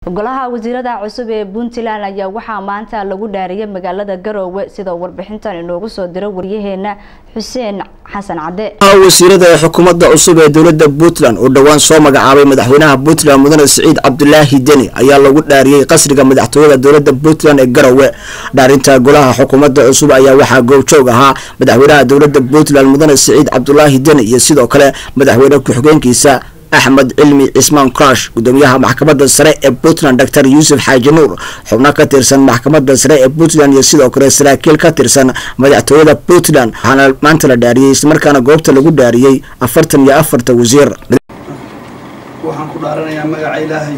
golaha wasiirada cusub ee Puntland ayaa waxaa maanta lagu dhaariyay magaalada Garowe sida warbixintan inoogu soo diray wariyaheena Xuseen Xasan Cade. wasiirada xukuumadda cusub ee dawladda Puntland oo dhawaan soo magacaabay madaxweynaha Puntland Mudane Saciid Cabdullaahi Deni ayaa lagu dhaariyay qasriga madaxtooyada dawladda Puntland ee Garowe. dhaarinta golaha xukuumadda cusub ayaa waxaa goobjoog ahaa madaxweynaha dawladda Puntland Mudane Saciid Cabdullaahi Deni iyo sidoo kale madaxweyne ku-xigeenkiisa أحمد علمي عثمان كراش قدوميها محكمة السراء بوتلاند دكتور يوسف حاج نور حبنا كترسن محكمة السراء بوتلاند يسيدو كري سراكيل كترسن مدحتويدا بوتلاند حانا مانتلا داريي اسمركانا قوبتا لغو داريي أفرتن يا أفرت وزير waxaan ku dhaaranayaa magaca Ilaahay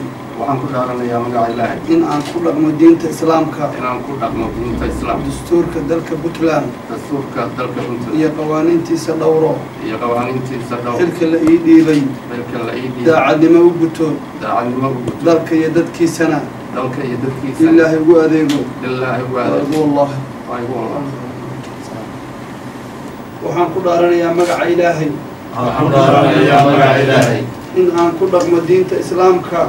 in aan ku dhaqmo diinta Islaamka dastuurka dalka Puntland iyo qawaaniintiisa dhowro xilka la ii dhiibay daacadnimo u guto dalka iyo dadkiisana Ilaahay ugu adeego waxaan ku dhaaranayaa magaca Ilaahay in aan ku dhaqmo diinta Islaamka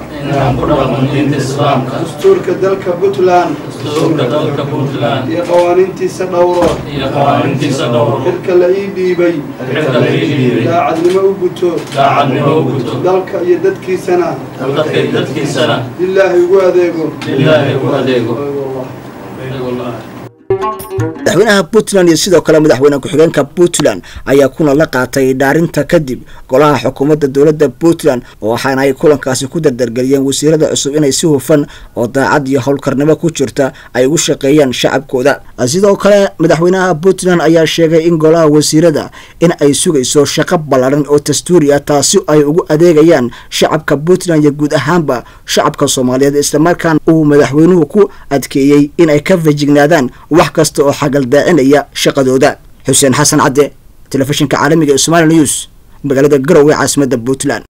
dastuurka dalka Puntland iyo qawaaniintiisa dhowro xilka la ii dhiibay daacadnimo u guto dalka iyo dadkiisana Ilaahay ugu adeego madaxweynaha Puntland iyo sidoo kale madaxweyne ku-xigeenka Puntland ayaa kuna la qaatay dhaarinta kadib golaha xukuumadda dawladda Puntland oo waxaana ay kulankaasi ku dardargeliyeen wasiirada cusub inay si hufan oo daacad iyo howlkarnimo ku jirta ay ugu shaqeeyaan shacabkooda. sidoo kale madaxweynaha Puntland ayaa sheegay in golaha wasiirada in ay sugayso shaqo ballaaran oo dastuuri ah taasi ay ugu adeegayaan shacabka Puntland iyo guud ahaanba shacabka Soomaaliyeed isla markaana uu madaxweynuhu ku adkeeyay in ay ka fajignaadaan wax kasta oo xagal daacinaya shaqadooda. Xuseen Xasan Cade, telefishinka caalamiga ee Somali News, magaalada Garowe, caasimadda Puntland.